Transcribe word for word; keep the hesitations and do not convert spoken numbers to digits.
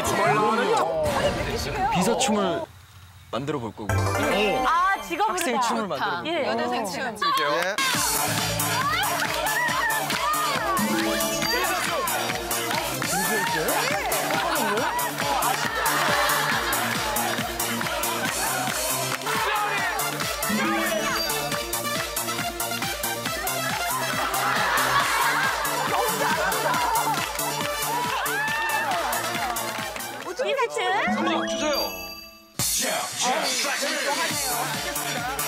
비서춤을 만들어 볼 거고. 아, 직업으로 학생 춤을 만들어 볼 거고. 예. 연애생 춤. 예. 비서춤. 한번 주세요. 어,